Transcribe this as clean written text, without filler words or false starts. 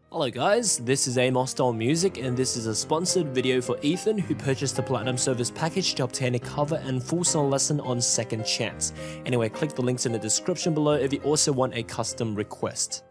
Hello guys, this is Amos Style Music and this is a sponsored video for Ethan who purchased the Platinum Service package to obtain a cover and full song lesson on Second Chance. Anyway, click the links in the description below if you also want a custom request.